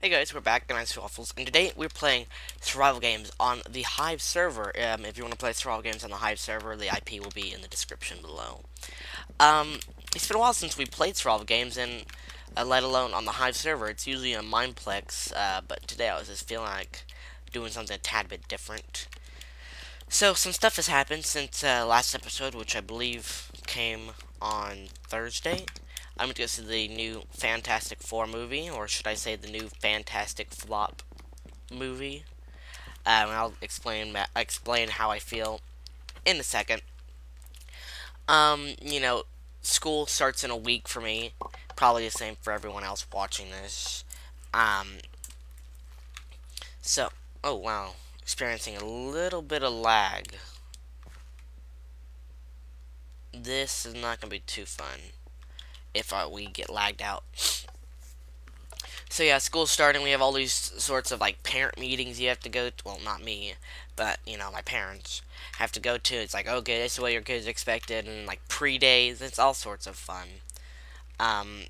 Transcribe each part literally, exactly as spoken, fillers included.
Hey guys, we're back, Nice Waffles, and today we're playing survival games on the Hive server. Um, if you want to play survival games on the Hive server, the I P will be in the description below. Um, it's been a while since we played survival games, and uh, let alone on the Hive server. It's usually a Mineplex, uh, but today I was just feeling like doing something a tad bit different. So, some stuff has happened since uh, last episode, which I believe came on Thursday. I'm going to go see the new Fantastic Four movie, or should I say the new Fantastic Flop movie. Um, I'll explain explain how I feel in a second. Um, you know, school starts in a week for me. Probably the same for everyone else watching this. Um, so, oh wow, experiencing a little bit of lag. This is not going to be too fun if uh, we get lagged out. So yeah, school's starting. We have all these sorts of like parent meetings you have to go to. Well, not me, but you know, my parents have to go to. It's like, okay, this is what your kids expected, and like pre-days. It's all sorts of fun. Um,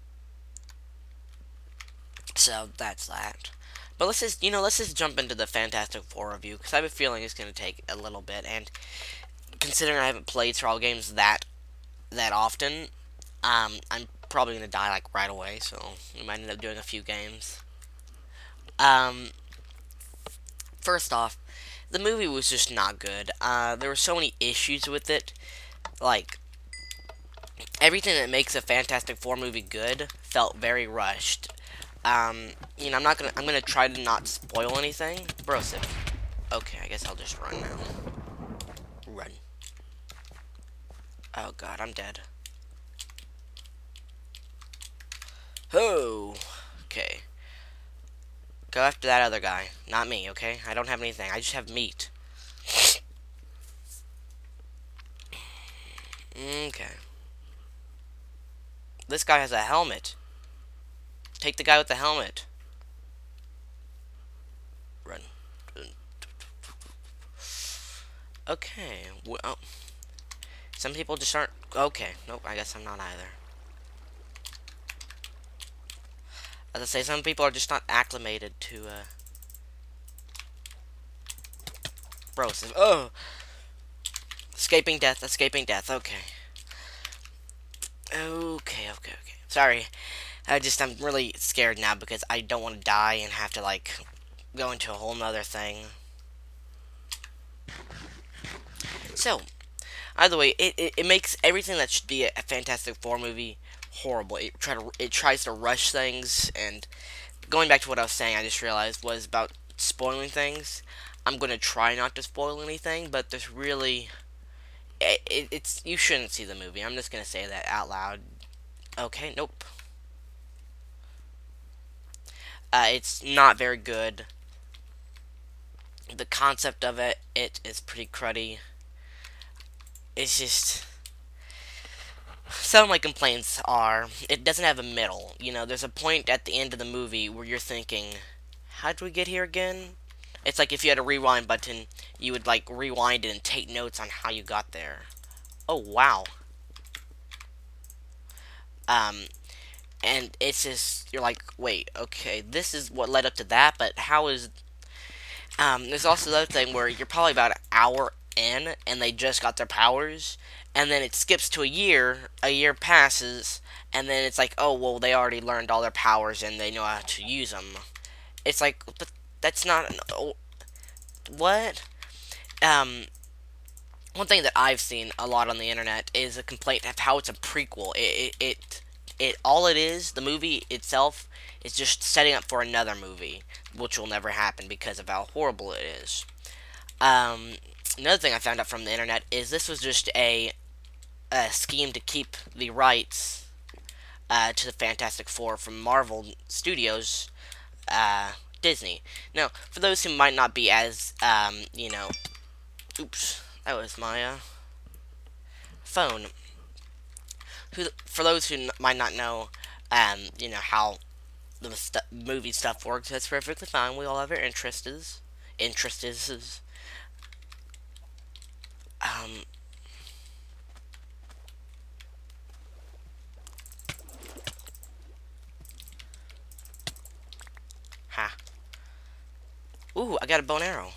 so that's that. But let's just, you know, let's just jump into the Fantastic Four review because I have a feeling it's going to take a little bit. And considering I haven't played Survival games that that often, um, I'm probably going to die like right away. So we might end up doing a few games. Um, first off, the movie was just not good. Uh, there were so many issues with it. Like, everything that makes a Fantastic Four movie good felt very rushed. Um, you know, I'm not gonna, I'm gonna try to not spoil anything. Brosip. Okay, I guess I'll just run now. Run. Oh god, I'm dead. Oh. Okay. Go after that other guy. Not me, okay? I don't have anything. I just have meat. Okay. This guy has a helmet. Take the guy with the helmet. Run. Okay. Well, some people just aren't... Okay. Nope, I guess I'm not either. As I say, some people are just not acclimated to, uh... Bros. Oh! Escaping death, escaping death. Okay. Okay, okay, okay. Sorry. I just, I'm really scared now because I don't want to die and have to, like, go into a whole nother thing. So, either way, it, it, it makes everything that should be a Fantastic Four movie horrible. It, try to, it tries to rush things, and going back to what I was saying, I just realized was about spoiling things. I'm going to try not to spoil anything, but there's really... It, it, it's you shouldn't see the movie. I'm just going to say that out loud. Okay, nope. Uh, it's not very good. The concept of it, it is pretty cruddy. It's just... Some of my complaints are, it doesn't have a middle. You know, there's a point at the end of the movie where you're thinking, how did we get here again? It's like if you had a rewind button, you would, like, rewind it and take notes on how you got there. Oh, wow. Um, and it's just, you're like, wait, okay, this is what led up to that, but how is... Um, there's also the other thing where you're probably about an hour in, and they just got their powers, and then it skips to a year, a year passes, and then it's like, oh, well, they already learned all their powers, and they know how to use them. It's like, but that's not, an, oh, what? Um, one thing that I've seen a lot on the internet is a complaint of how it's a prequel. It, it, it, it all it is, the movie itself, is just setting up for another movie, which will never happen because of how horrible it is. Um, another thing I found out from the internet is this was just a, a scheme to keep the rights uh, to the Fantastic Four from Marvel Studios, uh, Disney. Now, for those who might not be as, um, you know, oops, that was my uh, phone. Who, for those who might not know, um, you know how the st movie stuff works, that's perfectly fine. We all have our interests. Interests. Um, Ooh, I got a bow and arrow.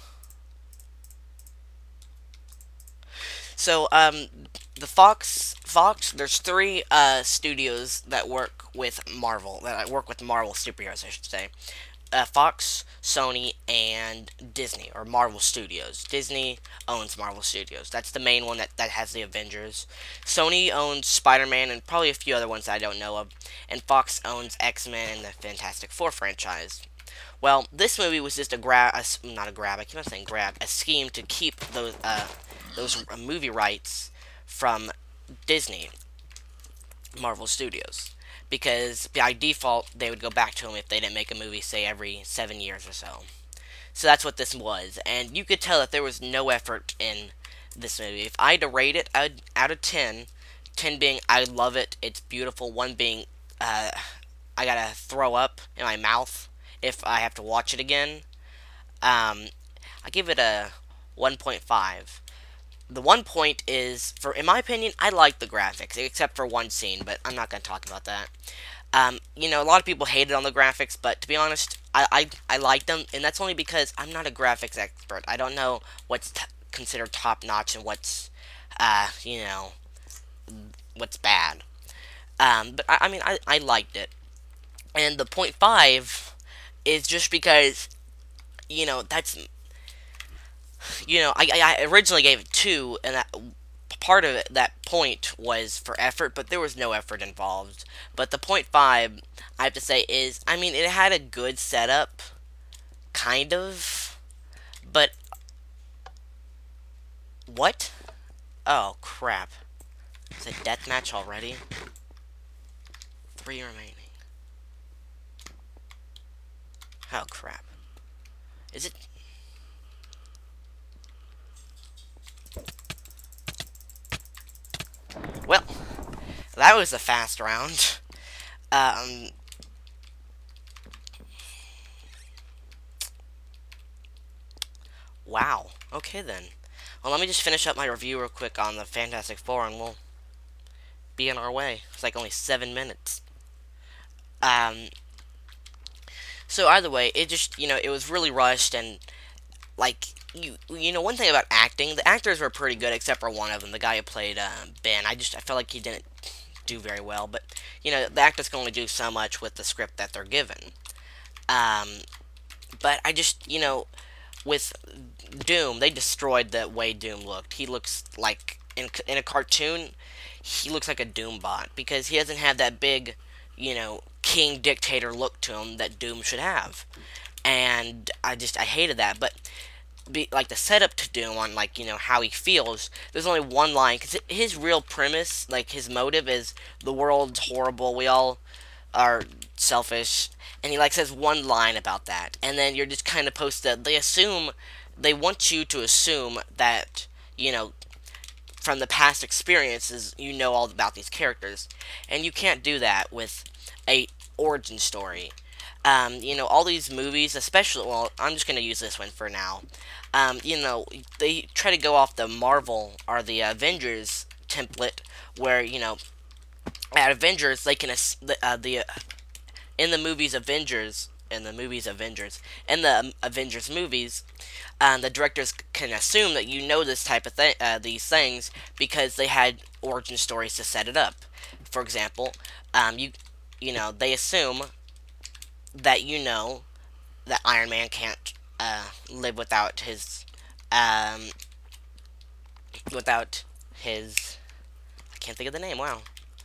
So, um, the Fox, Fox, there's three, uh, studios that work with Marvel, that work with Marvel superheroes, I should say. Uh, Fox, Sony, and Disney, or Marvel Studios. Disney owns Marvel Studios. That's the main one that, that has the Avengers. Sony owns Spider-Man and probably a few other ones that I don't know of. And Fox owns X-Men and the Fantastic Four franchise. Well, this movie was just a grab, a, not a grab, I keep on saying grab, a scheme to keep those, uh, those movie rights from Disney, Marvel Studios. Because by default, they would go back to them if they didn't make a movie, say, every seven years or so. So that's what this was. And you could tell that there was no effort in this movie. If I had to rate it I'd, out of ten, ten being I love it, it's beautiful, one being uh, I gotta throw up in my mouth if I have to watch it again, um, I give it a one point five. The one point is, for in my opinion, I like the graphics, except for one scene, but I'm not going to talk about that. Um, you know, a lot of people hated on the graphics, but to be honest, I, I, I like them, and that's only because I'm not a graphics expert. I don't know what's t considered top-notch and what's, uh, you know, what's bad. Um, but, I, I mean, I, I liked it. And the point five is just because, you know, that's, you know, I, I originally gave it two, and that part of it, that point was for effort, but there was no effort involved. But the point five, I have to say, is, I mean, it had a good setup, kind of, but, what? Oh, crap. It's a deathmatch already? Three remaining. Oh, crap. Is it... Well, that was a fast round. Um... Wow. Okay, then. Well, let me just finish up my review real quick on the Fantastic Four, and we'll be on our way. It's like only seven minutes. Um... So either way, it just, you know, it was really rushed, and, like, you you know, one thing about acting, the actors were pretty good, except for one of them, the guy who played uh, Ben. I just, I felt like he didn't do very well, but, you know, the actors can only do so much with the script that they're given. Um, but I just, you know, with Doom, they destroyed the way Doom looked. He looks like, in, in a cartoon, he looks like a Doom bot, because he doesn't have that big, you know, king dictator look to him that Doom should have. And I just, I hated that, but, be, like, the setup to Doom on, like, you know, how he feels, there's only one line, because his real premise, like, his motive is, the world's horrible, we all are selfish, and he, like, says one line about that, and then you're just kind of supposed to, they assume, they want you to assume that, you know, from the past experiences, you know all about these characters, and you can't do that with a origin story. Um, you know, all these movies, especially, well, I'm just going to use this one for now. Um, you know, they try to go off the Marvel, or the Avengers template, where, you know, at Avengers, they can, uh, the, uh, in the movies Avengers, in the movies Avengers, in the um, Avengers movies, um, the directors can assume that you know this type of thing, uh, these things, because they had origin stories to set it up. For example, um, you, you know, they assume that you know that Iron Man can't uh, live without his, um, without his, I can't think of the name, wow.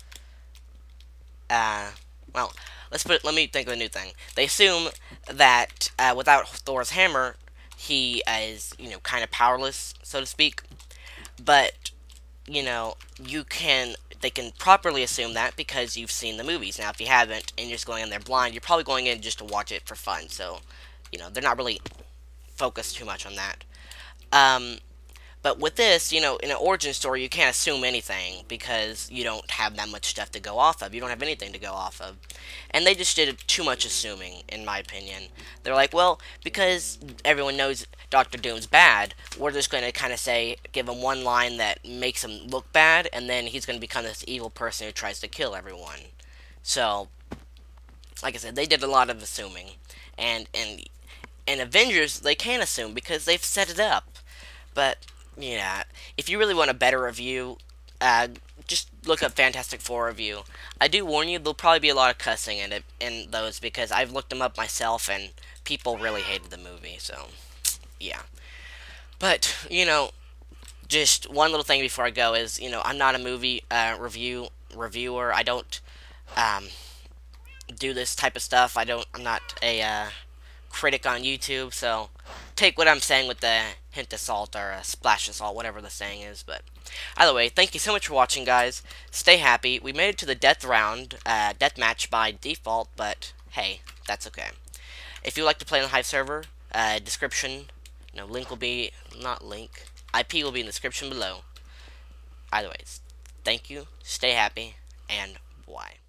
Uh, well, let's put, let me think of a new thing. They assume that uh, without Thor's hammer, he is, you know, kind of powerless, so to speak. But, you know, you can, they can properly assume that because you've seen the movies. Now, if you haven't, and you're just going in there blind, you're probably going in just to watch it for fun. So, you know, they're not really focused too much on that. Um, but with this, you know, in an origin story, you can't assume anything because you don't have that much stuff to go off of. You don't have anything to go off of. And they just did too much assuming, in my opinion. They're like, well, because everyone knows Doctor Doom's bad, we're just going to kind of say, give him one line that makes him look bad, and then he's going to become this evil person who tries to kill everyone. So, like I said, they did a lot of assuming. And, and And Avengers, they can't assume because they've set it up. But, yeah, if you really want a better review, uh, just look up Fantastic Four review. I do warn you, there'll probably be a lot of cussing in it in those because I've looked them up myself and people really hated the movie. So, yeah. But, you know, just one little thing before I go is, you know, I'm not a movie uh, review reviewer. I don't um, do this type of stuff. I don't. I'm not a uh, critic on YouTube, so take what I'm saying with the hint of salt or a splash of salt, whatever the saying is. But either way, thank you so much for watching, guys. Stay happy. We made it to the death round, uh, death match by default, but hey, that's okay. If you'd like to play on the Hive server, uh, description, no link will be not link. I P will be in the description below. Either ways, thank you. Stay happy, and bye.